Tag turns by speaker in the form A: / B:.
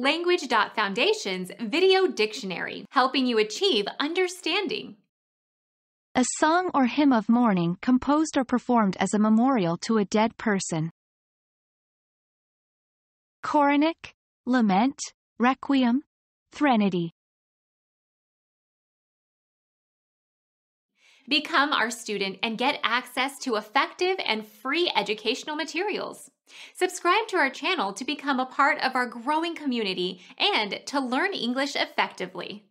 A: Language.Foundation's Video Dictionary, helping you achieve understanding.
B: A song or hymn of mourning composed or performed as a memorial to a dead person. Coronach, lament, requiem, threnody.
A: Become our student and get access to effective and free educational materials. Subscribe to our channel to become a part of our growing community and to learn English effectively.